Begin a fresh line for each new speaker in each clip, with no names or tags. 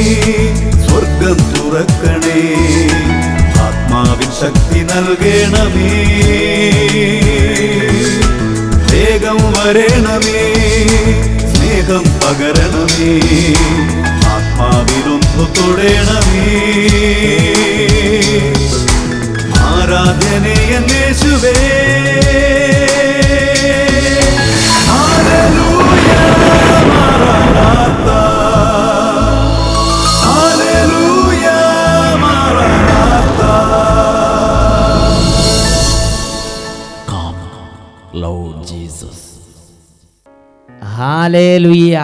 സ്വർഗം തുറക്കണേ, ആത്മാവിൻ ശക്തി നൽകണമേ, വേഗം വരണമേ, സ്നേഹം പകരണമേ, ആത്മാവിലൊന്നു തൊടണമേ. ആരാധനേ യേശുവേ, ഹല്ലേലൂയ, മറനാഥാ, ഹല്ലേലൂയ, മറനാഥാ.
Come, Lord Jesus. ഹല്ലേലൂയ.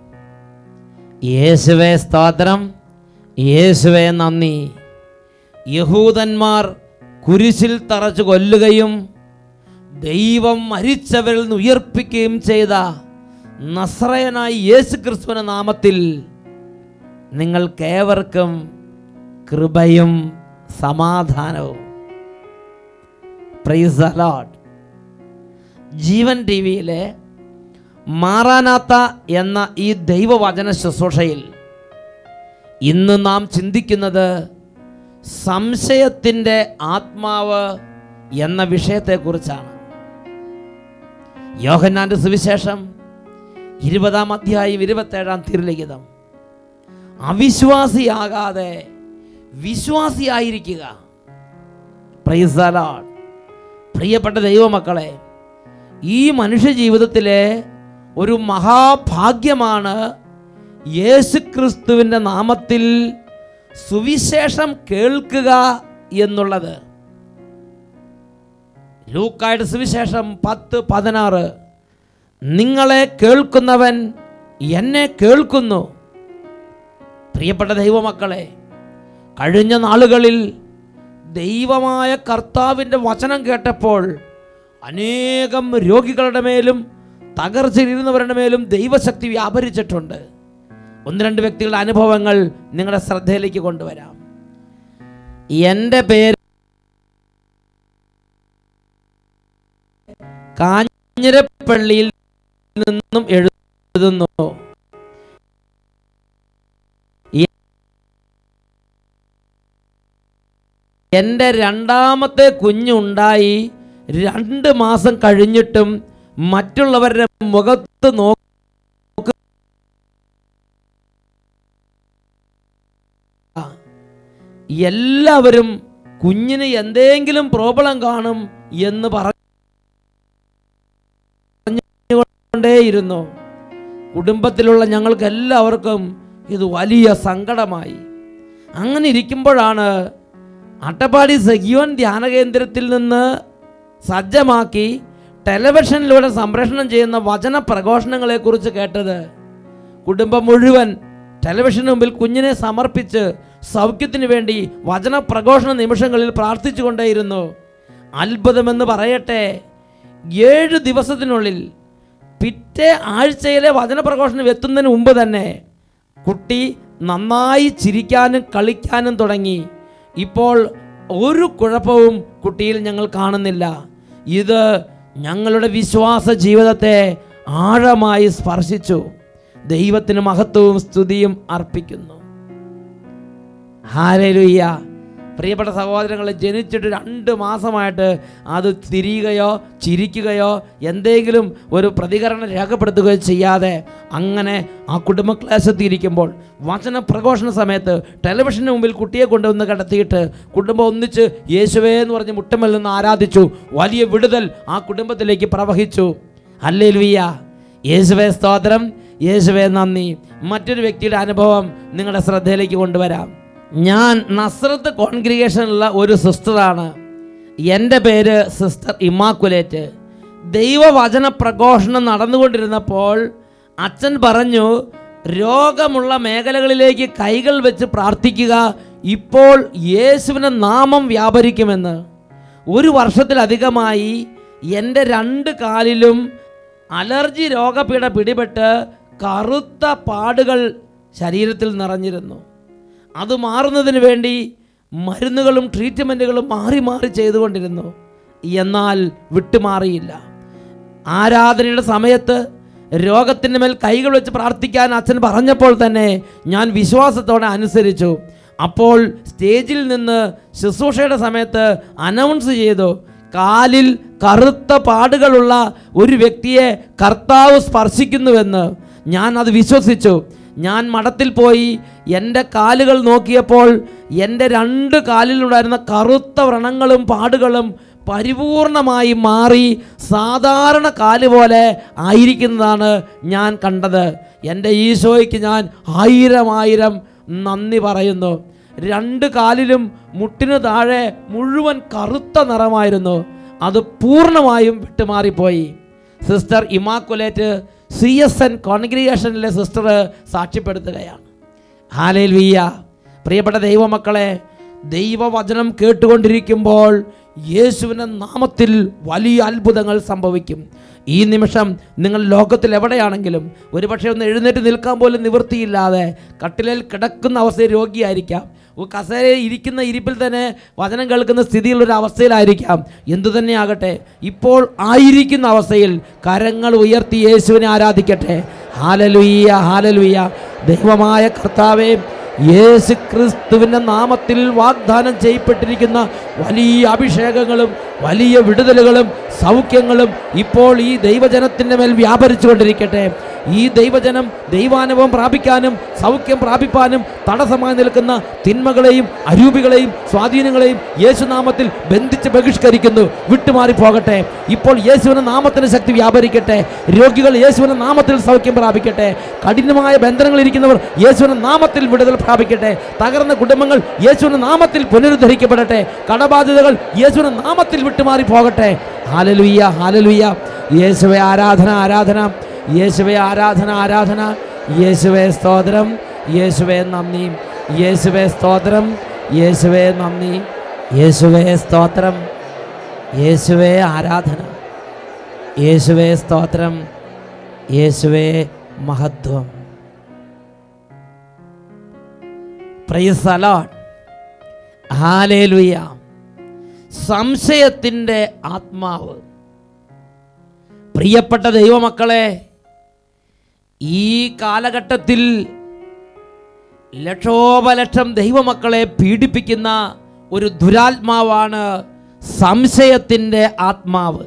യേശുവേ സ്തോത്രം, യേശുവേ നന്ദി. യഹൂദന്മാർ കുരിശിൽ തറച്ചു കൊല്ലുകയും ദൈവം മരിച്ചവരിൽ നിന്ന് ഉയർപ്പിക്കുകയും ചെയ്ത നസ്രയനായ യേശുക്രിസ്തുവിന്റെ നാമത്തിൽ നിങ്ങൾക്കേവർക്കും കൃപയും സമാധാനവും. Praise the lord. ജീവൻ ടി വിയിലെ മാറാനാത്ത എന്ന ഈ ദൈവവചന ശുശ്രൂഷയിൽ ഇന്ന് നാം ചിന്തിക്കുന്നത് സംശയത്തിൻ്റെ ആത്മാവ് എന്ന വിഷയത്തെക്കുറിച്ചാണ്. യോഹന്നാന്റെ സുവിശേഷം 20-ാം അധ്യായം 27-ാം തിരുലിഖിതം. അവിശ്വാസിയാകാതെ വിശ്വാസിയായിരിക്കുക. Praise the lord. പ്രിയപ്പെട്ട ദൈവമക്കളെ, ഈ മനുഷ്യ ജീവിതത്തിലെ ഒരു മഹാഭാഗ്യമാണ് യേശുക്രിസ്തുവിൻ്റെ നാമത്തിൽ സുവിശേഷം കേൾക്കുക എന്നുള്ളത്. ലൂക്കായുടെ സുവിശേഷം 10:16, നിങ്ങളെ കേൾക്കുന്നവൻ എന്നെ കേൾക്കുന്നു. പ്രിയപ്പെട്ട ദൈവമക്കളെ, കഴിഞ്ഞ നാളുകളിൽ ദൈവമായ കർത്താവിൻ്റെ വചനം കേട്ടപ്പോൾ അനേകം രോഗികളുടെ മേലും തകർച്ചയിരുന്നവരുടെ മേലും ദൈവശക്തി വ്യാപരിച്ചിട്ടുണ്ട്. 1-2 വ്യക്തികളുടെ അനുഭവങ്ങൾ നിങ്ങളുടെ ശ്രദ്ധയിലേക്ക് കൊണ്ടുവരാം. എൻ്റെ പേര് കാഞ്ഞിരപ്പള്ളിയിൽ നിന്നും എഴുതുന്നു. എൻ്റെ 2ാമത്തെ കുഞ്ഞുണ്ടായി 2 മാസം കഴിഞ്ഞിട്ടും മറ്റുള്ളവരുടെ മുഖത്ത് എല്ലാവരും കുഞ്ഞിന് എന്തെങ്കിലും പ്രോബ്ലം കാണും എന്ന് പറഞ്ഞുകൊണ്ടേയിരുന്നു. കുടുംബത്തിലുള്ള ഞങ്ങൾക്ക് എല്ലാവർക്കും ഇത് വലിയ സങ്കടമായി. അങ്ങനെ ഇരിക്കുമ്പോഴാണ് അട്ടപ്പാടി സെഹിയോൻ ധ്യാന കേന്ദ്രത്തിൽ നിന്ന് സജ്ജമാക്കി ടെലിവിഷനിലൂടെ സംപ്രേഷണം ചെയ്യുന്ന വചന പ്രഘോഷണങ്ങളെക്കുറിച്ച് കേട്ടത്. കുടുംബം മുഴുവൻ ടെലിവിഷന് മുമ്പിൽ കുഞ്ഞിനെ സമർപ്പിച്ച് സൗഖ്യത്തിന് വേണ്ടി വചന പ്രഘോഷണ നിമിഷങ്ങളിൽ പ്രാർത്ഥിച്ചു കൊണ്ടേയിരുന്നു. അത്ഭുതമെന്ന് പറയട്ടെ, 7 ദിവസത്തിനുള്ളിൽ പിറ്റേ ആഴ്ചയിലെ വചന പ്രഘോഷണം എത്തുന്നതിന് മുമ്പ് തന്നെ കുട്ടി നന്നായി ചിരിക്കാനും കളിക്കാനും തുടങ്ങി. ഇപ്പോൾ ഒരു കുഴപ്പവും കുട്ടിയിൽ ഞങ്ങൾ കാണുന്നില്ല. ഇത് ഞങ്ങളുടെ വിശ്വാസ ജീവിതത്തെ ആഴമായി സ്പർശിച്ചു. ദൈവത്തിന് മഹത്വവും സ്തുതിയും അർപ്പിക്കുന്നു. ഹല്ലേലൂയ. പ്രിയപ്പെട്ട സഹോദരങ്ങളെ, ജനിച്ചിട്ട് 2 മാസമായിട്ട് അത് തിരിയുകയോ ചിരിക്കുകയോ എന്തെങ്കിലും ഒരു പ്രതികരണം രേഖപ്പെടുത്തുകയോ ചെയ്യാതെ അങ്ങനെ ആ കുടുംബ ക്ലേശത്തിരിക്കുമ്പോൾ വചന പ്രഘോഷണ സമയത്ത് ടെലിവിഷന് മുമ്പിൽ കുട്ടിയെ കൊണ്ടുവന്ന് കിടത്തിയിട്ട് കുടുംബം ഒന്നിച്ച് യേശുവേ എന്ന് പറഞ്ഞ് മുട്ടമേൽ നിന്ന് ആരാധിച്ചു. വലിയ വിടുതൽ ആ കുടുംബത്തിലേക്ക് പ്രവഹിച്ചു. ഹല്ലേലൂയ. യേശുവേ സ്തോത്രം, യേശുവേ നന്ദി. മറ്റൊരു വ്യക്തിയുടെ അനുഭവം നിങ്ങളുടെ ശ്രദ്ധയിലേക്ക് കൊണ്ടുവരാം. ഞാൻ നസ്രത്ത് കോൺഗ്രിഗേഷനിലുള്ള ഒരു സിസ്റ്ററാണ്. എൻ്റെ പേര് സിസ്റ്റർ ഇമ്മാക്കുലേറ്റ്. ദൈവവചന പ്രഘോഷണം നടന്നുകൊണ്ടിരുന്നപ്പോൾ അച്ഛൻ പറഞ്ഞു, രോഗമുള്ള മേഖലകളിലേക്ക് കൈകൾ വെച്ച് പ്രാർത്ഥിക്കുക, ഇപ്പോൾ യേശുവിൻ്റെ നാമം വ്യാപരിക്കുമെന്ന്. 1 വർഷത്തിലധികമായി എൻ്റെ 2 കാലിലും അലർജി രോഗപീഠ പിടിപെട്ട് കറുത്ത പാടുകൾ ശരീരത്തിൽ നിറഞ്ഞിരുന്നു. അത് മാറുന്നതിന് വേണ്ടി മരുന്നുകളും ട്രീറ്റ്മെൻറ്റുകളും മാറി മാറി ചെയ്തുകൊണ്ടിരുന്നു. എന്നാൽ വിട്ടുമാറിയില്ല. ആരാധനയുടെ സമയത്ത് രോഗത്തിൻ്റെ മേൽ കൈകൾ വെച്ച് പ്രാർത്ഥിക്കാൻ അച്ഛൻ പറഞ്ഞപ്പോൾ തന്നെ ഞാൻ വിശ്വാസത്തോടെ അനുസരിച്ചു. അപ്പോൾ സ്റ്റേജിൽ നിന്ന് ശുശ്രൂഷയുടെ സമയത്ത് അനൗൺസ് ചെയ്തു, കാലിൽ കറുത്ത പാടുകളുള്ള ഒരു വ്യക്തിയെ കർത്താവ് സ്പർശിക്കുന്നുവെന്ന്. ഞാൻ അത് വിശ്വസിച്ചു. ഞാൻ മഠത്തിൽ പോയി എൻ്റെ കാലുകൾ നോക്കിയപ്പോൾ എൻ്റെ 2 കാലിലുണ്ടായിരുന്ന കറുത്ത വ്രണങ്ങളും പാടുകളും പരിപൂർണമായി മാറി സാധാരണ കാല് പോലെ ആയിരിക്കുന്നതാണ് ഞാൻ കണ്ടത്. എൻ്റെ ഈശോയ്ക്ക് ഞാൻ 1000 നന്ദി പറയുന്നു. 2 കാലിലും മുട്ടിന് താഴെ മുഴുവൻ കറുത്ത നിറമായിരുന്നു. അത് പൂർണ്ണമായും വിട്ടുമാറിപ്പോയി. സിസ്റ്റർ ഇമാക്കുലേറ്റ് CSN കോൺഗ്രിഗേഷനിലെ സിസ്റ്റർ സാക്ഷ്യപ്പെടുത്തുകയാണ്. ഹല്ലേലൂയ. പ്രിയപ്പെട്ട ദൈവമക്കളെ, ദൈവവചനം കേട്ടുകൊണ്ടിരിക്കുമ്പോൾ യേശുവിൻ്റെ നാമത്തിൽ വലിയ അത്ഭുതങ്ങൾ സംഭവിക്കും. ഈ നിമിഷം നിങ്ങൾ ലോകത്തിൽ എവിടെയാണെങ്കിലും ഒരുപക്ഷെ ഒന്ന് എഴുന്നേറ്റ് നിൽക്കാൻ പോലും നിവൃത്തിയില്ലാതെ കട്ടിലിൽ കിടക്കുന്ന അവസ്ഥയിൽ രോഗിയായിരിക്കാം, കസേരയിൽ ഇരിക്കുന്ന ഇരിപ്പിൽ തന്നെ വചനം കേൾക്കുന്ന സ്ഥിതിയിലുള്ളൊരു അവസ്ഥയിലായിരിക്കാം. എന്തു തന്നെയാകട്ടെ, ഇപ്പോൾ ആയിരിക്കുന്ന അവസ്ഥയിൽ കരങ്ങൾ ഉയർത്തി യേശുവിനെ ആരാധിക്കട്ടെ. ഹല്ലേലൂയ, ഹല്ലേലൂയ. ദൈവമായ കർത്താവേ, യേശു ക്രിസ്തുവിൻ്റെ നാമത്തിൽ വാഗ്ദാനം ചെയ്യപ്പെട്ടിരിക്കുന്ന വലിയ അഭിഷേകങ്ങളും വലിയ വിടുതലുകളും സൗഖ്യങ്ങളും ഇപ്പോൾ ഈ ദൈവജനത്തിൻ്റെ മേൽ വ്യാപരിച്ചു കൊണ്ടിരിക്കട്ടെ. ഈ ദൈവജനം ദൈവാനുഭവം പ്രാപിക്കാനും സൗഖ്യം പ്രാപിപ്പാനും തടസ്സമായി നിൽക്കുന്ന തിന്മകളെയും അരൂപികളെയും സ്വാധീനങ്ങളെയും യേശുനാമത്തിൽ ബന്ധിച്ച് ബഹിഷ്കരിക്കുന്നു. വിട്ടുമാറിപ്പോകട്ടെ. ഇപ്പോൾ യേശുവിൻ്റെ നാമത്തിന് ശക്തി വ്യാപരിക്കട്ടെ. രോഗികൾ യേശുവിൻ്റെ നാമത്തിൽ സൗഖ്യം പ്രാപിക്കട്ടെ. കഠിനമായ ബന്ധനങ്ങളിരിക്കുന്നവർ യേശുവിൻ്റെ നാമത്തിൽ വിടുതൽ പ്രാപിക്കട്ടെ. തകർന്ന കുടുംബങ്ങൾ യേശുവിൻ്റെ നാമത്തിൽ പുനരുദ്ധരിക്കപ്പെടട്ടെ. കടബാധ്യതകൾ യേശുവിൻ്റെ നാമത്തിൽ വിട്ടുമാറി പോകട്ടെ. ഹല്ലേലൂയ, ഹല്ലേലൂയ. യേശുവേ ആരാധന, ആരാധന. യേശുവേ ആരാധന, ആരാധന. യേശുവേ സ്തോത്രം, യേശുവേ നന്ദി. യേശുവേ സ്തോത്രം, യേശുവേ നന്ദി. യേശുവേ സ്തോത്രം, യേശുവേ ആരാധന. യേശുവേ സ്തോത്രം, യേശുവേ മഹത്വം. Praise the lord. ഹല്ലേലൂയ. സംശയത്തിൻ്റെ ആത്മാവ്. പ്രിയപ്പെട്ട ദൈവമക്കളെ, ഈ കാലഘട്ടത്തിൽ ലക്ഷോപലക്ഷം ദൈവമക്കളെ പീഡിപ്പിക്കുന്ന ഒരു ദുരാത്മാവാണ് സംശയത്തിൻ്റെ ആത്മാവ്.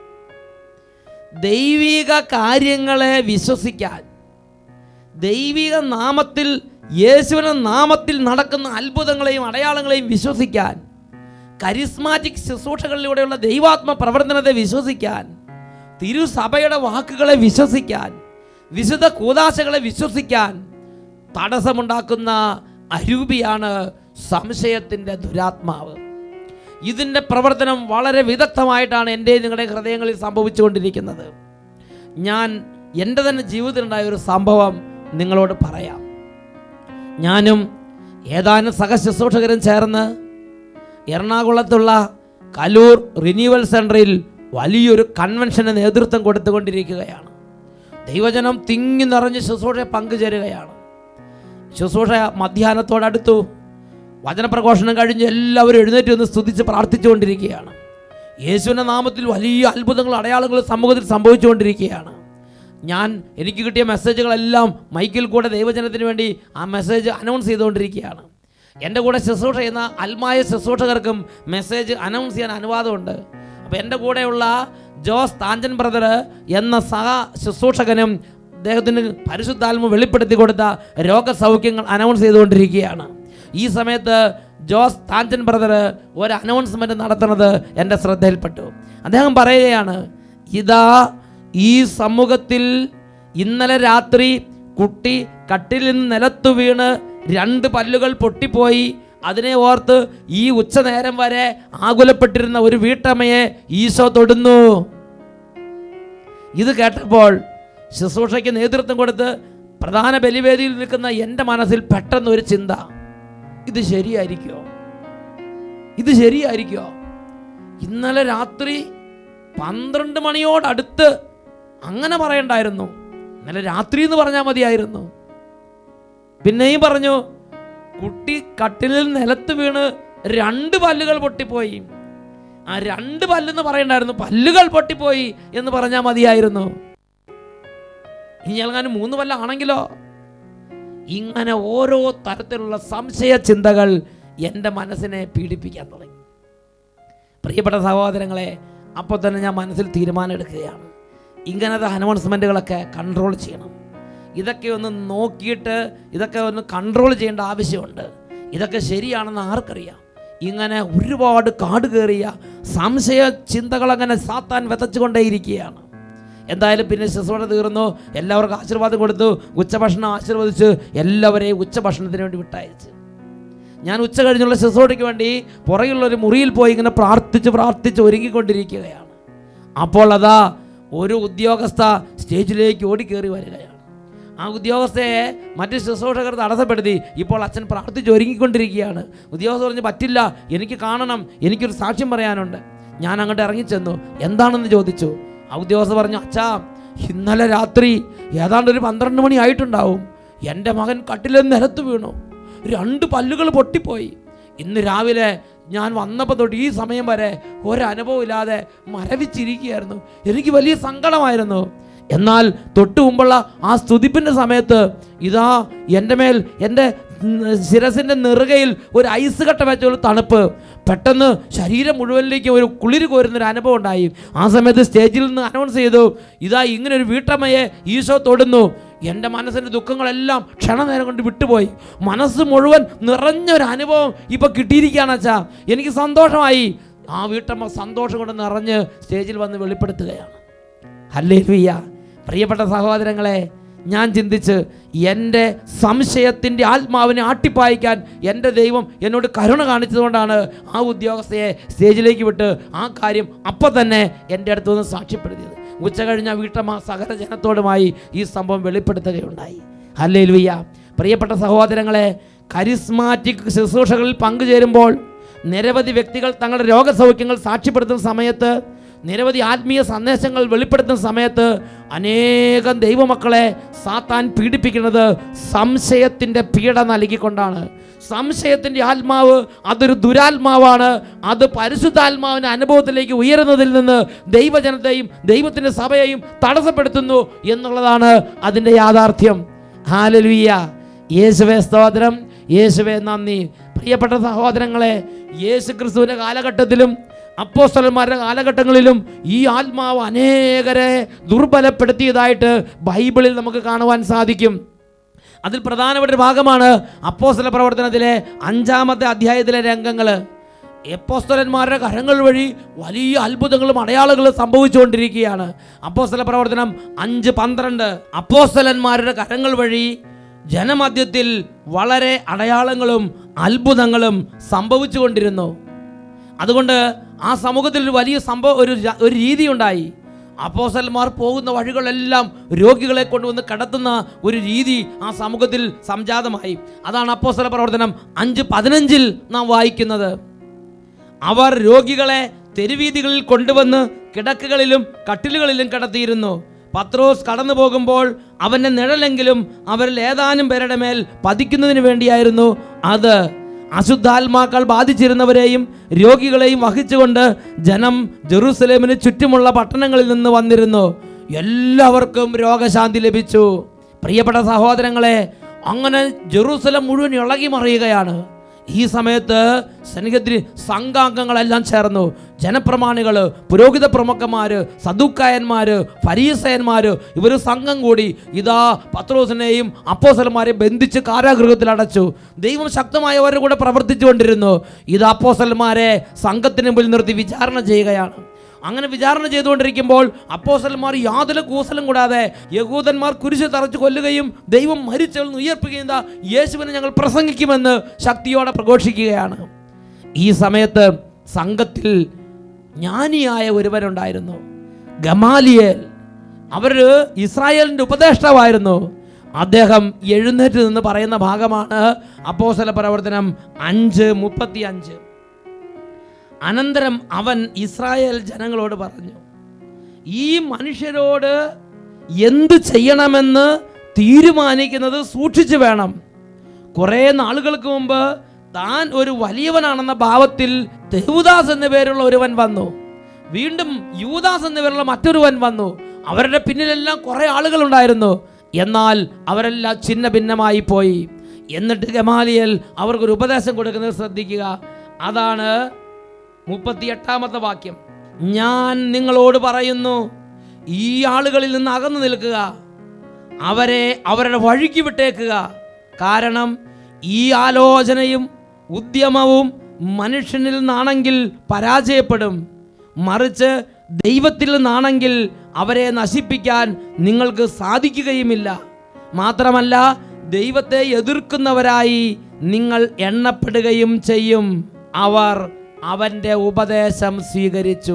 ദൈവിക കാര്യങ്ങളെ വിശ്വസിക്കാൻ, ദൈവിക നാമത്തിൽ യേശുവിൻ്റെ നാമത്തിൽ നടക്കുന്ന അത്ഭുതങ്ങളെയും അടയാളങ്ങളെയും വിശ്വസിക്കാൻ, കരിസ്മാറ്റിക് ശുശ്രൂഷകളിലൂടെയുള്ള ദൈവാത്മ പ്രവർത്തനത്തെ വിശ്വസിക്കാൻ, തിരുസഭയുടെ വാക്കുകളെ വിശ്വസിക്കാൻ, വിശുദ്ധ കൂദാശകളെ വിശ്വസിക്കാൻ തടസ്സമുണ്ടാക്കുന്ന അരൂപിയാണ് സംശയത്തിൻ്റെ ദുരാത്മാവ്. ഇതിൻ്റെ പ്രവർത്തനം വളരെ വിദഗ്ധമായിട്ടാണ് എൻ്റെ നിങ്ങളുടെ ഹൃദയങ്ങളിൽ സംഭവിച്ചുകൊണ്ടിരിക്കുന്നത്. ഞാൻ എൻ്റെ തന്നെ ജീവിതത്തിലുണ്ടായ ഒരു സംഭവം നിങ്ങളോട് പറയാം. ഞാനും ഏതാനും സഹശുശ്രൂഷകരും ചേർന്ന് എറണാകുളത്തുള്ള കലൂർ റിന്യൂവൽ സെൻറ്ററിൽ വലിയൊരു കൺവെൻഷന് നേതൃത്വം കൊടുത്തുകൊണ്ടിരിക്കുകയാണ്. ദൈവജനം തിങ്ങി നിറഞ്ഞ് ശുശ്രൂഷ പങ്കുചേരുകയാണ്. ശുശ്രൂഷ മധ്യാഹ്നത്തോടടുത്തു. വചനപ്രഘോഷണം കഴിഞ്ഞ് എല്ലാവരും എഴുന്നേറ്റ് നിന്ന് സ്തുതിച്ച് പ്രാർത്ഥിച്ചുകൊണ്ടിരിക്കുകയാണ്. യേശുവിൻ്റെ നാമത്തിൽ വലിയ അത്ഭുതങ്ങളും അടയാളങ്ങളും സമൂഹത്തിൽ സംഭവിച്ചുകൊണ്ടിരിക്കുകയാണ്. എനിക്ക് കിട്ടിയ മെസ്സേജുകളെല്ലാം മൈക്കിൽ കൂടെ ദൈവജനത്തിന് വേണ്ടി ആ മെസ്സേജ് അനൗൺസ് ചെയ്തുകൊണ്ടിരിക്കുകയാണ്. എൻ്റെ കൂടെ ശുശ്രൂഷ ചെയ്യുന്ന ആത്മായ ശുശ്രൂഷകർക്കും മെസ്സേജ് അനൗൺസ് ചെയ്യാൻ അനുവാദമുണ്ട്. അപ്പോൾ എൻ്റെ കൂടെയുള്ള ജോസ് താഞ്ചൻ ബ്രദർ എന്ന സഹ ശുശ്രൂഷകനും അദ്ദേഹത്തിന് പരിശുദ്ധാത്മ വെളിപ്പെടുത്തി കൊടുത്ത രോഗസൗഖ്യങ്ങൾ അനൗൺസ് ചെയ്തുകൊണ്ടിരിക്കുകയാണ്. ഈ സമയത്ത് ജോസ് താഞ്ചൻ ബ്രദർ ഒരു അനൗൺസ്മെൻറ്റ് നടത്തുന്നത് എൻ്റെ ശ്രദ്ധയിൽപ്പെട്ടു. അദ്ദേഹം പറയുകയാണ്, ഇതാ ഈ സമൂഹത്തിൽ ഇന്നലെ രാത്രി കുട്ടി കട്ടിലിൽ നിന്ന് നിലത്തു വീണ് 2 പല്ലുകൾ പൊട്ടിപ്പോയി. അതിനെ ഓർത്ത് ഈ ഉച്ചനേരം വരെ ആകുലപ്പെട്ടിരുന്ന ഒരു വീട്ടമ്മയെ ഈശോ തൊടുന്നു. ഇത് കേട്ടപ്പോൾ ശുശ്രൂഷയ്ക്ക് നേതൃത്വം കൊടുത്ത് പ്രധാന ബലിവേദിയിൽ നിൽക്കുന്ന എൻ്റെ മനസ്സിൽ പെട്ടെന്ന് ഒരു ചിന്ത, ഇത് ശരിയായിരിക്കോ? ഇത് ശരിയായിരിക്കോ? ഇന്നലെ രാത്രി 12 മണിയോടടുത്ത് അങ്ങനെ പറയണ്ടായിരുന്നു. ഇന്നലെ രാത്രി എന്ന് പറഞ്ഞാൽ മതിയായിരുന്നു. പിന്നെയും പറഞ്ഞു, കുട്ടി കട്ടിലിൽ നിലത്ത് വീണ് 2 പല്ലുകൾ പൊട്ടിപ്പോയി. ആ 2 പല്ലെന്ന് പറയണ്ടായിരുന്നു, പല്ലുകൾ പൊട്ടിപ്പോയി എന്ന് പറഞ്ഞാൽ മതിയായിരുന്നു. ഇനി എങ്ങാനും 3 കൊല്ലം ആണെങ്കിലോ? ഇങ്ങനെ ഓരോ തരത്തിലുള്ള സംശയ ചിന്തകൾ എൻ്റെ മനസ്സിനെ പീഡിപ്പിക്കാൻ തുടങ്ങി. പ്രിയപ്പെട്ട സഹോദരങ്ങളെ, അപ്പോൾ തന്നെ ഞാൻ മനസ്സിൽ തീരുമാനം എടുക്കുകയാണ്, ഇങ്ങനത്തെ അനൗൺസ്മെൻറ്റുകളൊക്കെ കൺട്രോൾ ചെയ്യണം. ഇതൊക്കെ ഒന്ന് നോക്കിയിട്ട് ഇതൊക്കെ ഒന്ന് കൺട്രോൾ ചെയ്യേണ്ട ആവശ്യമുണ്ട്. ഇതൊക്കെ ശരിയാണെന്ന് ആർക്കറിയാം? ഇങ്ങനെ ഒരുപാട് കാട് കയറിയ സംശയ ചിന്തകളങ്ങനെ സാത്താൻ വിതച്ചുകൊണ്ടേയിരിക്കുകയാണ്. എന്തായാലും പിന്നെ ശുശ്രൂഷ തീർന്നു, എല്ലാവർക്കും ആശീർവാദം കൊടുത്തു, ഉച്ചഭക്ഷണം ആശീർവദിച്ച് എല്ലാവരെയും ഉച്ചഭക്ഷണത്തിന് വേണ്ടി വിട്ടയച്ച് ഞാൻ ഉച്ച കഴിഞ്ഞുള്ള ശുശ്രൂഷയ്ക്ക് വേണ്ടി പുറകിലുള്ളൊരു മുറിയിൽ പോയി ഇങ്ങനെ പ്രാർത്ഥിച്ച് ഒരുങ്ങിക്കൊണ്ടിരിക്കുകയാണ്. അപ്പോൾ അതാ ഒരു ഉദ്യോഗസ്ഥ സ്റ്റേജിലേക്ക് ഓടിക്കേറി വരികയാണ്. ആ ഉദ്യോഗസ്ഥയെ മറ്റ് ശുശ്രൂഷകർ തടസ്സപ്പെടുത്തി. ഇപ്പോൾ അച്ഛൻ പ്രാർത്ഥിച്ച് ഒരുങ്ങിക്കൊണ്ടിരിക്കുകയാണ്. ഉദ്യോഗസ്ഥ പറഞ്ഞു, പറ്റില്ല, എനിക്ക് കാണണം, എനിക്കൊരു സാക്ഷ്യം പറയാനുണ്ട്. ഞാൻ അങ്ങോട്ട് ഇറങ്ങിച്ചെന്നു. എന്താണെന്ന് ചോദിച്ചു. ആ ഉദ്യോഗസ്ഥ പറഞ്ഞു, അച്ഛാ, ഇന്നലെ രാത്രി ഏതാണ്ട് ഒരു 12 മണി ആയിട്ടുണ്ടാവും, എൻ്റെ മകൻ കട്ടിലിൽ നിലത്ത് വീണു, 2 പല്ലുകൾ പൊട്ടിപ്പോയി. ഇന്ന് രാവിലെ ഞാൻ വന്നപ്പോൾ തൊട്ട് ഈ സമയം വരെ ഒരനുഭവം ഇല്ലാതെ മരവിച്ചിരിക്കുകയായിരുന്നു. എനിക്ക് വലിയ സങ്കടമായിരുന്നു. എന്നാൽ തൊട്ട് മുമ്പുള്ള ആ സ്തുതിപ്പിൻ്റെ സമയത്ത് ഇതാ എൻ്റെ മേൽ, എൻ്റെ ശിരസിൻ്റെ നെറുകയിൽ ഒരു ഐസ് കട്ട വെച്ച ഒരു തണുപ്പ്, പെട്ടെന്ന് ശരീരം മുഴുവനിലേക്ക് ഒരു കുളിര് കോരുന്നൊരു അനുഭവം ഉണ്ടായി. ആ സമയത്ത് സ്റ്റേജിൽ നിന്ന് അനൗൺസ് ചെയ്തു, ഇതാ ഇങ്ങനൊരു വീട്ടമ്മയെ ഈശോ തൊടുന്നു. എൻ്റെ മനസ്സിൻ്റെ ദുഃഖങ്ങളെല്ലാം ക്ഷണനേരം കൊണ്ട് വിട്ടുപോയി. മനസ്സ് മുഴുവൻ നിറഞ്ഞൊരു അനുഭവം ഇപ്പോൾ കിട്ടിയിരിക്കുകയാണ് അച്ഛാ, എനിക്ക് സന്തോഷമായി. ആ വീട്ടമ്മ സന്തോഷം കൊണ്ട് നിറഞ്ഞ് സ്റ്റേജിൽ വന്ന് വെളിപ്പെടുത്തുകയാണ്. ഹല്ലേലൂയ. പ്രിയപ്പെട്ട സഹോദരങ്ങളെ, ഞാൻ ചിന്തിച്ച് എൻ്റെ സംശയത്തിൻ്റെ ആത്മാവിനെ ആട്ടിപ്പായിക്കാൻ എൻ്റെ ദൈവം എന്നോട് കരുണ കാണിച്ചതുകൊണ്ടാണ് ആ ഉദ്യോഗസ്ഥയെ സ്റ്റേജിലേക്ക് വിട്ട് ആ കാര്യം അപ്പം തന്നെ എൻ്റെ അടുത്ത് നിന്ന് സാക്ഷ്യപ്പെടുത്തിയത്. ഉച്ച കഴിഞ്ഞ വീട്ടമ്മ സകല ജനത്തോടുമായി ഈ സംഭവം വെളിപ്പെടുത്തുകയുണ്ടായി. ഹല്ലേലൂയ. പ്രിയപ്പെട്ട സഹോദരങ്ങളെ, കരിസ്മാറ്റിക് ശുശ്രൂഷകളിൽ പങ്കുചേരുമ്പോൾ നിരവധി വ്യക്തികൾ തങ്ങളുടെ രോഗസൗഖ്യങ്ങൾ സാക്ഷ്യപ്പെടുത്തുന്ന സമയത്ത്, നിരവധി ആത്മീയ സന്ദേശങ്ങൾ വെളിപ്പെടുത്തുന്ന സമയത്ത് അനേകം ദൈവമക്കളെ സാത്താൻ പീഡിപ്പിക്കുന്നത് സംശയത്തിൻ്റെ പീഡ നൽകിക്കൊണ്ടാണ്. സംശയത്തിൻ്റെ ആത്മാവ് അതൊരു ദുരാത്മാവാണ്. അത് പരിശുദ്ധാത്മാവിൻ്റെ അനുഭവത്തിലേക്ക് ഉയരുന്നതിൽ നിന്ന് ദൈവജനത്തെയും ദൈവത്തിൻ്റെ സഭയെയും തടസ്സപ്പെടുത്തുന്നു എന്നുള്ളതാണ് അതിൻ്റെ യാഥാർത്ഥ്യം. ഹല്ലേലൂയ. യേശുവേ സ്തോത്രം, യേശുവേ നന്ദി. പ്രിയപ്പെട്ട സഹോദരങ്ങളെ, യേശു ക്രിസ്തുവിൻ്റെ കാലഘട്ടത്തിലും അപ്പോസ്തലന്മാരുടെ കാലഘട്ടങ്ങളിലും ഈ ആത്മാവ് അനേകരെ ദുർബലപ്പെടുത്തിയതായിട്ട് ബൈബിളിൽ നമുക്ക് കാണുവാൻ സാധിക്കും. അതിൽ പ്രധാനപ്പെട്ട ഒരു ഭാഗമാണ് അപ്പോസ്തല പ്രവർത്തനത്തിലെ 5-ാമത്തെ അധ്യായത്തിലെ രംഗങ്ങൾ. അപ്പോസ്തലന്മാരുടെ കരങ്ങൾ വഴി വലിയ അത്ഭുതങ്ങളും അടയാളങ്ങളും സംഭവിച്ചുകൊണ്ടിരിക്കുകയാണ്. അപ്പോസ്തല പ്രവർത്തനം 5:12. അപ്പോസ്തലന്മാരുടെ കരങ്ങൾ വഴി ജനമധ്യത്തിൽ വളരെ അടയാളങ്ങളും അത്ഭുതങ്ങളും സംഭവിച്ചുകൊണ്ടിരുന്നു. അതുകൊണ്ട് ആ സമൂഹത്തിൽ ഒരു വലിയ ഒരു രീതി ഉണ്ടായി. അപ്പോസ്തലന്മാർ പോകുന്ന വഴികളെല്ലാം രോഗികളെ കൊണ്ടുവന്ന് കടത്തുന്ന ഒരു രീതി ആ സമൂഹത്തിൽ സംജാതമായി. അതാണ് അപ്പോസ്തല പ്രവർത്തനം 5:15 നാം വായിക്കുന്നത്. അവർ രോഗികളെ തെരുവീതികളിൽ കൊണ്ടുവന്ന് കിടക്കകളിലും കട്ടിലുകളിലും കിടത്തിയിരുന്നു. പത്രോസ് കടന്നു പോകുമ്പോൾ അവൻ്റെ നിഴലെങ്കിലും അവരിൽ ഏതാനും പേരുടെ മേൽ പതിക്കുന്നതിന് വേണ്ടിയായിരുന്നു അത്. അശുദ്ധാത്മാക്കൾ ബാധിച്ചിരുന്നവരെയും രോഗികളെയും വഹിച്ചുകൊണ്ട് ജനം ജെറുസലേമിന് ചുറ്റുമുള്ള പട്ടണങ്ങളിൽ നിന്ന് വന്നിരുന്നു. എല്ലാവർക്കും രോഗശാന്തി ലഭിച്ചു. പ്രിയപ്പെട്ട സഹോദരങ്ങളെ, അങ്ങനെ ജെറുസലം മുഴുവൻ ഇളകി മറിയുകയാണ്. ഈ സമയത്ത് സന്നിഹത്തിന് സംഘാംഗങ്ങളെല്ലാം ചേർന്നു. ജനപ്രമാണികൾ, പുരോഹിത പ്രമുഖന്മാർ, സദുക്കായന്മാർ, ഫരീസയന്മാർ, ഇവർ സംഘം കൂടി ഇതാ പത്രോസിനെയും അപ്പോസ്തലന്മാരെയും ബന്ധിച്ച് കാരാഗൃഹത്തിൽ അടച്ചു. ദൈവം ശക്തമായി അവരുടെ കൂടെ പ്രവർത്തിച്ചുകൊണ്ടിരുന്നു. ഇത് അപ്പോസ്തലന്മാരെ സംഘത്തിന് മുമ്പിൽ നിർത്തി വിചാരണ ചെയ്യുകയാണ്. അങ്ങനെ വിചാരണ ചെയ്തുകൊണ്ടിരിക്കുമ്പോൾ അപ്പോസ്തലന്മാർ യാതൊരു കൂസലും കൂടാതെ യഹൂദന്മാർ കുരിശ് തറച്ച് കൊല്ലുകയും ദൈവം മരിച്ചവരിൽ നിന്ന് ഉയർപ്പിക്കുകയും യേശുവിനെ ഞങ്ങൾ പ്രസംഗിക്കുമെന്ന് ശക്തിയോടെ പ്രഘോഷിക്കുകയാണ്. ഈ സമയത്ത് സംഘത്തിൽ ജ്ഞാനിയായ ഒരുവനുണ്ടായിരുന്നു, ഗമാലിയേൽ. അവർ ഇസ്രായേലിൻ്റെ ഉപദേഷ്ടാവായിരുന്നു. അദ്ദേഹം എഴുന്നേറ്റ് നിന്ന് പറയുന്ന ഭാഗമാണ് അപ്പോസ്തല പ്രവർത്തനം 5:35. അനന്തരം അവൻ ഇസ്രായേൽ ജനങ്ങളോട് പറഞ്ഞു, ഈ മനുഷ്യരോട് എന്ത് ചെയ്യണമെന്ന് തീരുമാനിക്കുന്നത് സൂക്ഷിച്ചു വേണം. കുറേ നാളുകൾക്ക് മുമ്പ് താൻ ഒരു വലിയവനാണെന്ന ഭാവത്തിൽ തെഹൂദാസ് എന്ന പേരുള്ള ഒരുവൻ വന്നു. വീണ്ടും യൂദാസ് എന്ന പേരുള്ള മറ്റൊരുവൻ വന്നു. അവരുടെ പിന്നിലെല്ലാം കുറേ ആളുകളുണ്ടായിരുന്നു. എന്നാൽ അവരെല്ലാം ഛിന്ന ഭിന്നമായി പോയി. എന്നിട്ട് ഗമാലിയേൽ അവർക്കൊരു ഉപദേശം കൊടുക്കുന്നത് ശ്രദ്ധിക്കുക. അതാണ് 38-ാമത്തെ വാക്യം. ഞാൻ നിങ്ങളോട് പറയുന്നു, ഈ ആളുകളിൽ നിന്ന് അകന്നു നിൽക്കുക, അവരെ അവരുടെ വഴിക്ക് വിട്ടേക്കുക. കാരണം ഈ ആലോചനയും ഉദ്യമവും മനുഷ്യനിൽ നിന്നാണെങ്കിൽ പരാജയപ്പെടും, മറിച്ച് ദൈവത്തിൽ നിന്നാണെങ്കിൽ അവരെ നശിപ്പിക്കാൻ നിങ്ങൾക്ക് സാധിക്കുകയുമില്ല. മാത്രമല്ല, ദൈവത്തെ എതിർക്കുന്നവരായി നിങ്ങൾ എണ്ണപ്പെടുകയും ചെയ്യും. അവർ അവൻ്റെ ഉപദേശം സ്വീകരിച്ചു.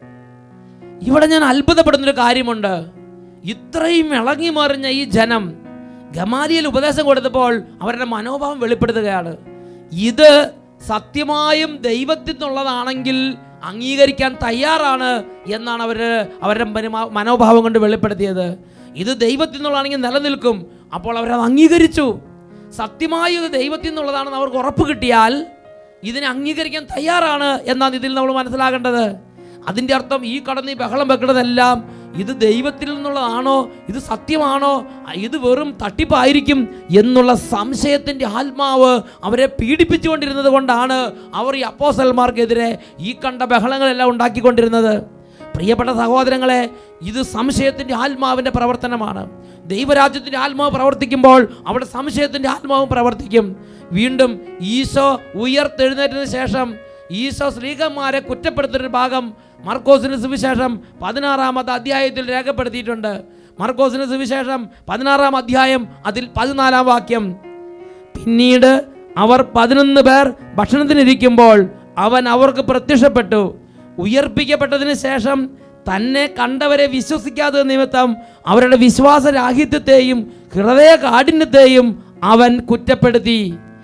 ഇവിടെ ഞാൻ അത്ഭുതപ്പെടുന്നൊരു കാര്യമുണ്ട്. ഇത്രയും ഇളകി മറിഞ്ഞ ഈ ജനം ഗമാലിയേൽ ഉപദേശം കൊടുത്തപ്പോൾ അവരുടെ മനോഭാവം വെളിപ്പെടുത്തുകയാണ്. ഇത് സത്യമായും ദൈവത്തിൽ നിന്നുള്ളതാണെങ്കിൽ അംഗീകരിക്കാൻ തയ്യാറാണ് എന്നാണ് അവരുടെ മനോഭാവം കൊണ്ട് വെളിപ്പെടുത്തിയത്. ഇത് ദൈവത്തിൽ നിന്നുള്ളതാണെങ്കിൽ നിലനിൽക്കും. അപ്പോൾ അവരത് അംഗീകരിച്ചു. സത്യമായി ഇത് ദൈവത്തിൽ നിന്നുള്ളതാണെന്ന് അവർക്ക് ഉറപ്പ് കിട്ടിയാൽ ഇതിനെ അംഗീകരിക്കാൻ തയ്യാറാണ് എന്നാണ് ഇതിൽ നമ്മൾ മനസ്സിലാക്കേണ്ടത്. അതിൻ്റെ അർത്ഥം ഈ കടന്ന് ഈ ബഹളം വെക്കുന്നതെല്ലാം ഇത് ദൈവത്തിൽ നിന്നുള്ളതാണോ, ഇത് സത്യമാണോ, ഇത് വെറും തട്ടിപ്പായിരിക്കും എന്നുള്ള സംശയത്തിൻ്റെ ആത്മാവ് അവരെ പീഡിപ്പിച്ചുകൊണ്ടിരുന്നത് കൊണ്ടാണ് അവർ ഈ അപ്പോസ്തലന്മാർക്കെതിരെ ഈ കണ്ട ബഹളങ്ങളെല്ലാം ഉണ്ടാക്കിക്കൊണ്ടിരുന്നത്. പ്രിയപ്പെട്ട സഹോദരങ്ങളെ, ഇത് സംശയത്തിൻ്റെ ആത്മാവിൻ്റെ പ്രവർത്തനമാണ്. ദൈവരാജ്യത്തിൻ്റെ ആത്മാവ് പ്രവർത്തിക്കുമ്പോൾ അവിടെ സംശയത്തിൻ്റെ ആത്മാവും പ്രവർത്തിക്കും. വീണ്ടും ഈശോ ഉയർത്തെഴുന്നേറ്റതിന് ശേഷം ഈശോ സ്ത്രീകന്മാരെ കുറ്റപ്പെടുത്തുന്നൊരു ഭാഗം മർക്കോസിന് സുവിശേഷം 16-ാമത്തെ അധ്യായത്തിൽ രേഖപ്പെടുത്തിയിട്ടുണ്ട്. മർക്കോസിന് സുവിശേഷം 16-ാം അധ്യായം അതിൽ 14-ാം വാക്യം. പിന്നീട് അവർ 11 പേർ ഭക്ഷണത്തിനിരിക്കുമ്പോൾ അവൻ അവർക്ക് പ്രത്യക്ഷപ്പെട്ടു. ഉയർപ്പിക്കപ്പെട്ടതിന് ശേഷം തന്നെ കണ്ടവരെ വിശ്വസിക്കാത്ത നിമിത്തം അവരുടെ വിശ്വാസരാഹിത്യത്തെയും ഹൃദയ കാഠിന്യത്തെയും അവൻ കുറ്റപ്പെടുത്തി.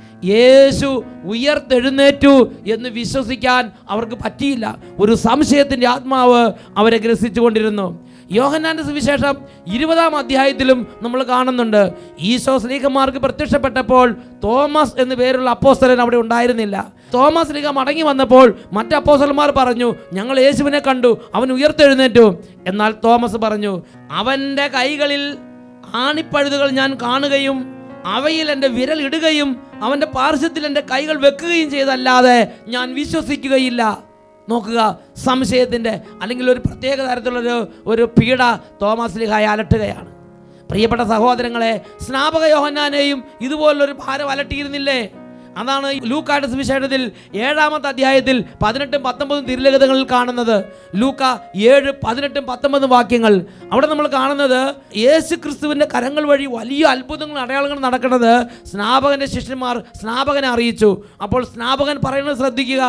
യേശു ഉയർത്തെഴുന്നേറ്റു എന്ന് വിശ്വസിക്കാൻ അവർക്ക് പറ്റിയില്ല. ഒരു സംശയത്തിൻ്റെ ആത്മാവ് അവരെ ഗ്രസിച്ചുകൊണ്ടിരുന്നു. യോഹന്നാന്റെ സുവിശേഷം 20-ാം അധ്യായത്തിലും നമ്മൾ കാണുന്നുണ്ട്. ഈശോ സ്ലീഹന്മാർക്ക് പ്രത്യക്ഷപ്പെട്ടപ്പോൾ തോമസ് എന്നു പേരുള്ള അപ്പോസ്തലൻ അവിടെ ഉണ്ടായിരുന്നില്ല. തോമസ് സ്ലീഹ മടങ്ങി വന്നപ്പോൾ മറ്റ് അപ്പോസ്തലന്മാർ പറഞ്ഞു, ഞങ്ങൾ യേശുവിനെ കണ്ടു, അവൻ ഉയർത്തെഴുന്നേറ്റു. എന്നാൽ തോമസ് പറഞ്ഞു, അവൻ്റെ കൈകളിൽ ആണിപ്പഴുതുകൾ ഞാൻ കാണുകയും അവയിൽ എൻ്റെ വിരൽ ഇടുകയും അവൻ്റെ പാർശ്വത്തിൽ എൻ്റെ കൈകൾ വെക്കുകയും ചെയ്തല്ലാതെ ഞാൻ വിശ്വസിക്കുകയില്ല. നോക്കുക, സംശയത്തിൻ്റെ അല്ലെങ്കിൽ ഒരു പ്രത്യേക തരത്തിലുള്ളൊരു പീഡ തോമസ് സ്ലീഹായെ അലട്ടുകയാണ്. പ്രിയപ്പെട്ട സഹോദരങ്ങളെ, സ്നാപക യോഹന്നാനെയും ഇതുപോലൊരു ഭാരം അലട്ടിയിരുന്നില്ലേ? അതാണ് ലൂക്കായുടെ സുവിശേഷത്തിൽ 7-ാമത്തെ അധ്യായത്തിൽ 18-19 തിരുലിഖിതങ്ങളിൽ കാണുന്നത്. ലൂക്ക 7, 18, 19 വാക്യങ്ങൾ. അവിടെ നമ്മൾ കാണുന്നത് യേശു ക്രിസ്തുവിൻ്റെ കരങ്ങൾ വഴി വലിയ അത്ഭുതങ്ങളും അടയാളങ്ങളും നടക്കുന്നത് സ്നാപകൻ്റെ ശിഷ്യന്മാർ സ്നാപകനെ അറിയിച്ചു. അപ്പോൾ സ്നാപകൻ പറയുന്നത് ശ്രദ്ധിക്കുക.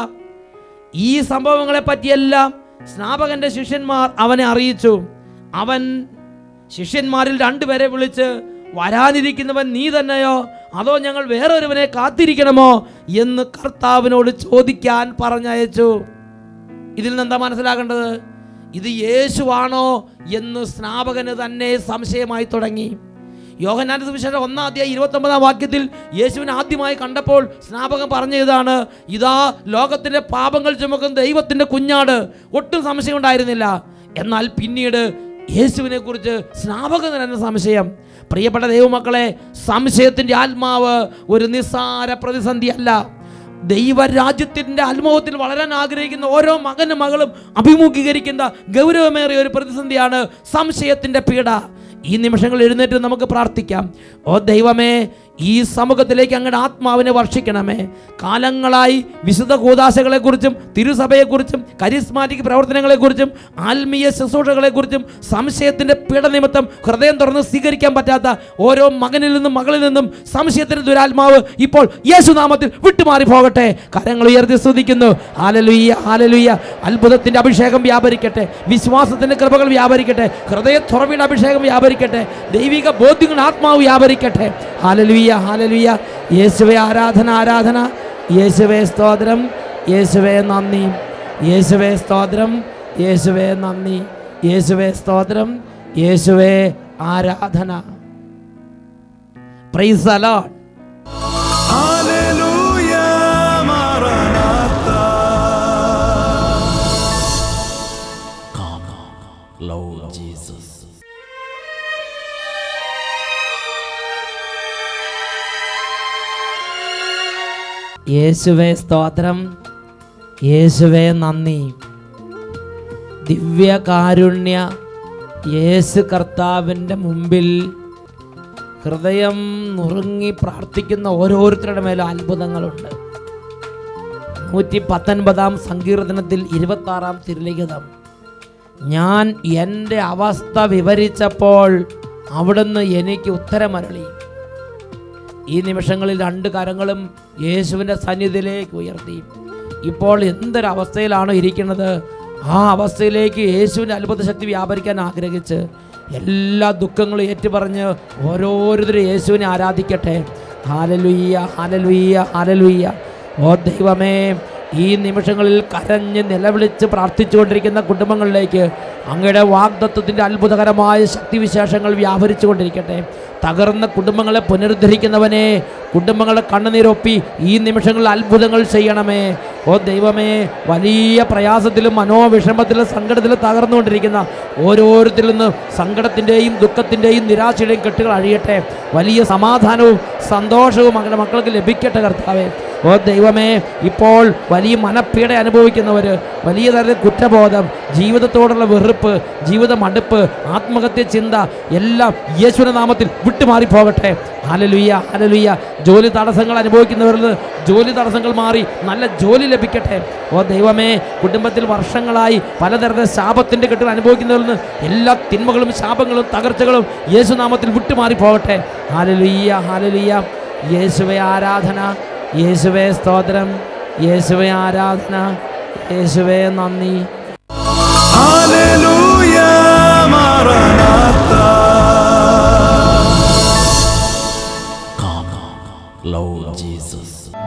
ഈ സംഭവങ്ങളെ പറ്റിയെല്ലാം സ്നാപകൻ്റെ ശിഷ്യന്മാർ അവനെ അറിയിച്ചു. അവൻ ശിഷ്യന്മാരിൽ 2 പേരെ വിളിച്ച്, വരാനിരിക്കുന്നവൻ നീ തന്നെയോ അതോ ഞങ്ങൾ വേറൊരുവനെ കാത്തിരിക്കണമോ എന്ന് കർത്താവിനോട് ചോദിക്കാൻ പറഞ്ഞയച്ചു. ഇതിൽ നിന്നെന്താ മനസ്സിലാക്കേണ്ടത്? ഇത് യേശുവാണോ എന്ന് സ്നാപകന് തന്നെ സംശയമായി തുടങ്ങി. യോഹന്നാന്റെ സുവിശേഷം 1-ാം അധ്യായം 29-ാം വാക്യത്തിൽ യേശുവിനെ ആദ്യമായി കണ്ടപ്പോൾ സ്നാപകൻ പറഞ്ഞ ഇതാണ്, ഇതാ ലോകത്തിൻ്റെ പാപങ്ങൾ ചുമക്കുന്ന ദൈവത്തിൻ്റെ കുഞ്ഞാട്. ഒട്ടും സംശയം ഉണ്ടായിരുന്നില്ല. എന്നാൽ പിന്നീട് യേശുവിനെ കുറിച്ച് സ്നാപകന് തന്നെ സംശയം. പ്രിയപ്പെട്ട ദൈവമക്കളെ, സംശയത്തിൻ്റെ ആത്മാവ് ഒരു നിസ്സാര പ്രതിസന്ധിയല്ല. ദൈവരാജ്യത്തിൻ്റെ അനുഭവത്തിൽ വളരാൻ ആഗ്രഹിക്കുന്ന ഓരോ മകനും മകളും അഭിമുഖീകരിക്കുന്ന ഗൗരവമേറിയ ഒരു പ്രതിസന്ധിയാണ് സംശയത്തിൻ്റെ പീഡ. ഈ നിമിഷങ്ങളിൽ എഴുന്നേറ്റ് നമുക്ക് പ്രാർത്ഥിക്കാം. ഓ ദൈവമേ, ഈ സമൂഹത്തിലേക്ക് അങ്ങയുടെ ആത്മാവിനെ വർഷിക്കണമേ. കാലങ്ങളായി വിശുദ്ധ കൂദാശകളെക്കുറിച്ചും തിരുസഭയെക്കുറിച്ചും കരിസ്മാറ്റിക് പ്രവർത്തനങ്ങളെക്കുറിച്ചും ആത്മീയ ശുശ്രൂഷകളെക്കുറിച്ചും സംശയത്തിൻ്റെ പീഡ നിമിത്തം ഹൃദയം തുറന്ന് സ്വീകരിക്കാൻ പറ്റാത്ത ഓരോ മകനിൽ നിന്നും മകളിൽ നിന്നും സംശയത്തിൻ്റെ ദുരാത്മാവ് ഇപ്പോൾ യേശുനാമത്തിൽ വിട്ടുമാറി പോകട്ടെ. കരങ്ങൾ ഉയർത്തി സ്തുതിക്കുന്നു. Hallelujah, hallelujah. അത്ഭുതത്തിൻ്റെ അഭിഷേകം വ്യാപരിക്കട്ടെ. വിശ്വാസത്തിൻ്റെ കൃപകൾ വ്യാപരിക്കട്ടെ. ഹൃദയ തുറവിയുടെ അഭിഷേകം വ്യാപരിക്കട്ടെ. ദൈവിക ബോധ്യങ്ങളുടെ ആത്മാവ് വ്യാപരിക്കട്ടെ. ഹല്ലേലൂയ, ഹല്ലേലൂയ. യേശുവേ ആരാധന, ആരാധന. യേശുവേ സ്തോത്രം, യേശുവേ നന്ദി. യേശുവേ സ്തോത്രം, യേശുവേ നന്ദി. യേശുവേ സ്തോത്രം, യേശുവേ ആരാധന. Praise the lord.
Hallelujah, Maranatha.
Come, Lord Jesus. യേശുവേ സ്തോത്രം, യേശുവേ നന്ദി. ദിവ്യകാരുണ്യ യേശു കർത്താവിൻ്റെ മുമ്പിൽ ഹൃദയം നുറുങ്ങി പ്രാർത്ഥിക്കുന്ന ഓരോരുത്തരുടെ മേലും അത്ഭുതങ്ങളുണ്ട്. 119 സങ്കീർത്തനത്തിൽ 26 തിരുലിഖിതം, ഞാൻ എൻ്റെ അവസ്ഥ വിവരിച്ചപ്പോൾ അവിടുന്ന് എനിക്ക് ഉത്തരമരുളി. ഈ നിമിഷങ്ങളിൽ 2 കരങ്ങളും യേശുവിൻ്റെ സന്നിധിയിലേക്ക് ഉയർത്തി. ഇപ്പോൾ എന്തൊരവസ്ഥയിലാണോ ഇരിക്കുന്നത്, ആ അവസ്ഥയിലേക്ക് യേശുവിൻ്റെ അത്ഭുത ശക്തി വ്യാപരിക്കാൻ ആഗ്രഹിച്ച് എല്ലാ ദുഃഖങ്ങളും ഏറ്റുപറഞ്ഞ് ഓരോരുത്തരും യേശുവിനെ ആരാധിക്കട്ടെ. ഹല്ലേലൂയ, ഹല്ലേലൂയ, ഹല്ലേലൂയ. ഓ ദൈവമേ, ഈ നിമിഷങ്ങളിൽ കരഞ്ഞ് നിലവിളിച്ച് പ്രാർത്ഥിച്ചുകൊണ്ടിരിക്കുന്ന കുടുംബങ്ങളിലേക്ക് അങ്ങയുടെ വാഗ്ദത്തത്തിൻ്റെ അത്ഭുതകരമായ ശക്തിവിശേഷങ്ങൾ വ്യാപരിച്ചു കൊണ്ടിരിക്കട്ടെ. തകർന്ന കുടുംബങ്ങളെ പുനരുദ്ധരിക്കുന്നവനെ, കുടുംബങ്ങളെ കണ്ണുനീരൊപ്പി ഈ നിമിഷങ്ങളിൽ അത്ഭുതങ്ങൾ ചെയ്യണമേ. ഓ ദൈവമേ, വലിയ പ്രയാസത്തിലും മനോവിഷമത്തിലും സങ്കടത്തിലും തകർന്നുകൊണ്ടിരിക്കുന്ന ഓരോരുത്തരിൽ നിന്ന് സങ്കടത്തിൻ്റെയും ദുഃഖത്തിൻ്റെയും നിരാശയുടെയും കെട്ടുകൾ അഴിയട്ടെ. വലിയ സമാധാനവും സന്തോഷവും അങ്ങനെ മക്കൾക്ക് ലഭിക്കട്ടെ കർത്താവേ. ഓ ദൈവമേ, ഇപ്പോൾ വലിയ മനപ്പീഡ അനുഭവിക്കുന്നവർ, വലിയ തരത്തിൽ കുറ്റബോധം, ജീവിതത്തോടുള്ള വെറുപ്പ്, ജീവിത മടുപ്പ്, ആത്മഹത്യ ചിന്ത എല്ലാം യേശുവിന്റെ നാമത്തിൽ വിട്ടുമാറിപ്പോകട്ടെ. Hallelujah, hallelujah. ജോലി തടസ്സങ്ങൾ അനുഭവിക്കുന്നവരിൽ ജോലി തടസ്സങ്ങൾ മാറി നല്ല ജോലി ലഭിക്കട്ടെ. ഓ ദൈവമേ, കുടുംബത്തിൽ വർഷങ്ങളായി പലതരത്തിലെ ശാപത്തിൻ്റെ കെട്ടുകൾ അനുഭവിക്കുന്നവരിൽ നിന്ന് എല്ലാ തിന്മകളും ശാപങ്ങളും തകർച്ചകളും യേശുനാമത്തിൽ വിട്ടുമാറിപ്പോകട്ടെ. ഹല്ലേലൂയ, ഹല്ലേലൂയ. യേശുവേ ആരാധന, യേശുവേ സ്തോത്രം, യേശുവേ ആരാധന, യേശുവേ നന്ദി.
Hallelujah, Maranatha.
Come, Lord Jesus.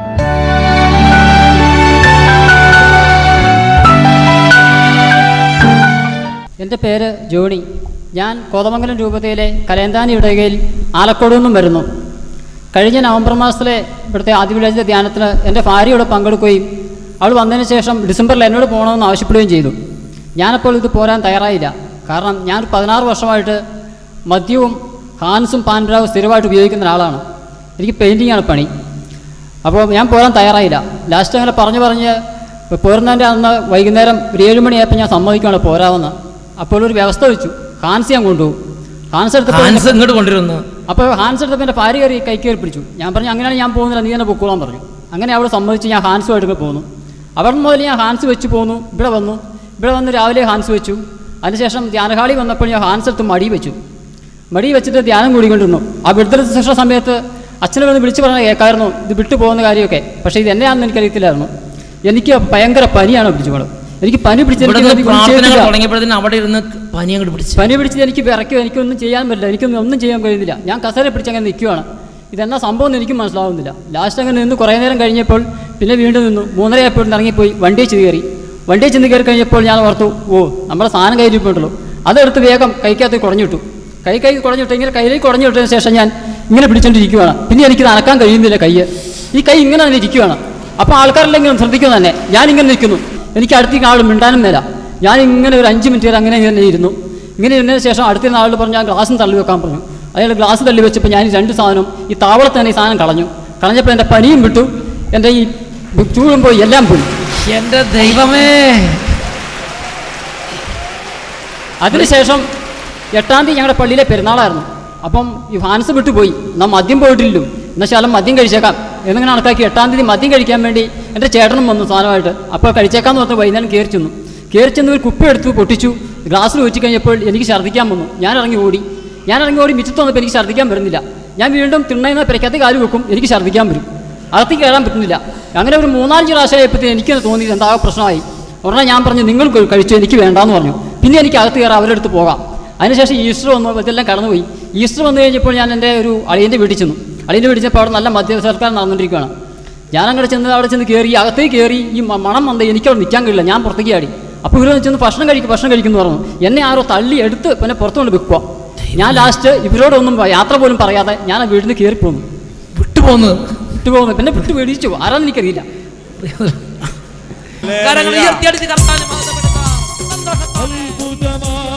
എൻ്റെ പേര് ജോണി. ഞാൻ കോതമംഗലം രൂപതയിലെ കലയന്താനി ഇടവകയിൽ ആലക്കോട് നിന്നും വരുന്നു. കഴിഞ്ഞ നവംബർ മാസത്തിലെ ഇവിടുത്തെ ആദിവ്യാജ ധ്യാനത്തിന് എൻ്റെ ഭാര്യയോട് പങ്കെടുക്കുകയും അവൾ വന്നതിന് ശേഷം ഡിസംബറിൽ എന്നോട് പോകണമെന്ന് ആവശ്യപ്പെടുകയും ചെയ്തു. ഞാനപ്പോൾ ഇത് പോരാൻ തയ്യാറായില്ല. കാരണം ഞാൻ 16 വർഷമായിട്ട് മദ്യവും ഹാൻസും പാൻഡ്രാവും സ്ഥിരമായിട്ട് ഉപയോഗിക്കുന്ന ഒരാളാണ്. എനിക്ക് പെയിൻറ്റിങ്ങാണ് പണി. അപ്പോൾ ഞാൻ പോരാൻ തയ്യാറായില്ല. ലാസ്റ്റ് അങ്ങനെ പറഞ്ഞ് പോരുന്നതിൻ്റെ അന്ന് വൈകുന്നേരം ഒരു 7 മണിയായപ്പോൾ ഞാൻ സമ്മതിക്കുകയാണ് പോരാമെന്ന്. അപ്പോൾ ഒരു വ്യവസ്ഥ വെച്ചു, ഹാൻസ് ഞാൻ കൊണ്ടുപോകും. ഹാൻസ് എടുത്തപ്പോൾ
ഇങ്ങോട്ട് കൊണ്ടുവരുന്നു.
അപ്പോൾ ഹാൻസ് എടുത്തപ്പോൾ എൻ്റെ ഭാര്യ കയറി കൈ കയറി പിടിച്ചു. ഞാൻ പറഞ്ഞു അങ്ങനെയാണ് ഞാൻ പോകുന്നില്ല, നീ തന്നെ പൊക്കോളാൻ പറഞ്ഞു. അങ്ങനെ അവൾ സമ്മതിച്ച് ഞാൻ ഹാൻസുമായിട്ട് പോന്നു. അവിടെ മുതൽ ഞാൻ ഹാൻസ് വെച്ച് പോന്നു. ഇവിടെ വന്ന് രാവിലെ ഹാൻസ് വെച്ചു. അതിനുശേഷം ധ്യാനഹാളി വന്നപ്പോൾ ഞാൻ ഹാൻസ് എടുത്ത് മടി വെച്ചിട്ട് ധ്യാനം കൂടിക്കൊണ്ടിരുന്നു. ആ വിടുതൽ ശിക്ഷ സമയത്ത് അച്ഛനെ വന്ന് വിളിച്ച് പറഞ്ഞാൽ കേൾക്കായിരുന്നു ഇത് വിട്ടു പോകുന്ന കാര്യമൊക്കെ. പക്ഷേ ഇത് എന്നെയാണെന്ന് എനിക്കറിയത്തില്ലായിരുന്നു. എനിക്ക് ഭയങ്കര പനിയാണ് പിടിച്ചോളൂ. എനിക്ക് പനി പിടിച്ച് അവിടെ ഇരുന്ന് പനി പിടിച്ച് എനിക്ക് വിറയ്ക്കും. എനിക്കൊന്നും ചെയ്യാൻ പറ്റില്ല, ഒന്നും ചെയ്യാൻ കഴിയുന്നില്ല. ഞാൻ കസേര പിടിച്ച് അങ്ങനെ നിൽക്കുകയാണ്. ഇതെന്നാ സംഭവം എന്ന് എനിക്കും മനസ്സിലാവുന്നില്ല. ലാസ്റ്റ് അങ്ങനെ നിന്ന് കുറേ നേരം കഴിഞ്ഞപ്പോൾ പിന്നെ വീണ്ടും നിന്നു. 3:30 ആയപ്പോൾ ഇറങ്ങിപ്പോയി വണ്ടിയിൽ ചെന്ന് കയറി കഴിഞ്ഞപ്പോൾ ഞാൻ ഓർത്തു, ഓ നമ്മുടെ സാധനം കയ്യിരിപ്പുണ്ടല്ലോ. അതെടുത്ത് വേഗം കൈക്കകത്ത് കുടഞ്ഞിട്ടു. കൈ കുടഞ്ഞിട്ട് ഇങ്ങനെ കയ്യിലേക്ക് കുടഞ്ഞു വിട്ടതിന് ശേഷം ഞാൻ ഇങ്ങനെ പിടിച്ചോണ്ടിരിക്കുകയാണ്. പിന്നെ എനിക്കിത് അനക്കാൻ കഴിയുന്നില്ല. ഈ കൈ ഇങ്ങനെ തന്നെ ഇരിക്കുകയാണ്. അപ്പോൾ ആൾക്കാരെല്ലാം ശ്രദ്ധിക്കുന്നു തന്നെ. ഞാനിങ്ങനെ നിൽക്കുന്നു. എനിക്ക് അടുത്തേക്ക് ആൾ മിണ്ടാനും മേല. ഞാനിങ്ങനെ ഒരു 5 മിനിറ്റ് വരെ അങ്ങനെ ഇരുന്നു. ഇങ്ങനെ ഇരുന്നതിന് ശേഷം അടുത്ത ആളോട് പറഞ്ഞു ഞാൻ ഗ്ലാസും തള്ളി വെക്കാൻ പറഞ്ഞു. അയാൾ ഗ്ലാസ് തള്ളി വെച്ചപ്പോൾ ഞാൻ ഈ 2 സാധനം ഈ താവളത്ത് തന്നെ ഈ സാധനം കളഞ്ഞപ്പോൾ എൻ്റെ പനിയും വിട്ടു, എൻ്റെ ഈ ചൂടും പോയി, എല്ലാം പോയി.
എൻ്റെ ദൈവമേ.
അതിനുശേഷം 8-ാം തീയതി ഞങ്ങളുടെ പള്ളിയിലെ പെരുന്നാളായിരുന്നു. അപ്പം ഈ ഹാൻസ് വിട്ടുപോയി. എന്നാൽ മദ്യം പോയിട്ടില്ലല്ലോ, എന്നാൽ ശാലം മദ്യം കഴിച്ചേക്കാം എന്നിങ്ങനെ കണക്കാക്കി 8-ാം തീയതി മദ്യം കഴിക്കാൻ വേണ്ടി എൻ്റെ ചേട്ടനും വന്നു സാധനമായിട്ട്. അപ്പോൾ കഴിച്ചേക്കാമെന്ന് പറഞ്ഞാൽ വൈകുന്നേരം കയറി ചെന്ന് ഒരു കുപ്പി എടുത്ത് പൊട്ടിച്ചു. ഗ്ലാസ്സിൽ വെച്ച് കഴിഞ്ഞപ്പോൾ എനിക്ക് ഛർദ്ദിക്കാൻ വന്നു. ഞാൻ ഇറങ്ങി ഓടി മിറ്റത്ത് വന്നപ്പോൾ എനിക്ക് ഛർദ്ദിക്കാൻ വരുന്നില്ല. ഞാൻ വീണ്ടും തിണ്ണയിൽ പെരക്കകത്ത് കാല് വെക്കും, എനിക്ക് ഛർദ്ദിക്കാൻ വരും, അകത്തേക്ക് കയറാൻ പറ്റുന്നില്ല. അങ്ങനെ ഒരു 3-4 പ്രാവശ്യമായപ്പോഴത്തേക്ക് എനിക്ക് തോന്നി എന്താ പ്രശ്നമായി. ഉടനെ ഞാൻ പറഞ്ഞു നിങ്ങൾ കഴിച്ചു, എനിക്ക് വേണ്ടാന്ന് പറഞ്ഞു. പിന്നെ എനിക്ക് അകത്ത് കയറാം, അവരുടെ അടുത്ത് പോകാം. അതിനുശേഷം ഈസ്റ്റർ വന്നു, ഇതെല്ലാം കടന്നുപോയി. ഈസ്റ്റർ വന്നു കഴിഞ്ഞപ്പോൾ ഞാൻ എൻ്റെ ഒരു അളിയൻ്റെ വീട്ടിൽ ചെന്നു. അവിടെ നല്ല മദ്യസൽക്കാരം നടന്നുകൊണ്ടിരിക്കുകയാണ്. ഞാനങ്ങനെ അവിടെ ചെന്ന് അകത്തേക്ക് കയറി ഈ മണം വന്ന് എനിക്കവിടെ നിൽക്കാൻ കഴിയില്ല. ഞാൻ പുറത്തേക്ക് ചാടി. അപ്പോൾ ഇവരൊന്ന് ചെന്ന് ഭക്ഷണം കഴിക്കുമെന്ന് പറഞ്ഞു. എന്നെ ആരോ തള്ളി എടുത്ത് പിന്നെ പുറത്തുകൊണ്ട് വെക്കുക. ഞാൻ ലാസ്റ്റ് ഇവരോടൊന്നും യാത്ര പോലും പറയാതെ ഞാൻ ആ വീട്ടിൽ നിന്ന് കയറിപ്പോന്നു, വിട്ടുപോകുന്നു. പിന്നെ വിട്ടു പേടിച്ചു, ആരാന്ന് എനിക്കറിയില്ല.
കരങ്ങൾ ഉയർത്തി അടിച്ച് കർത്താവിനെ മഹത്വപ്പെടുത്താം.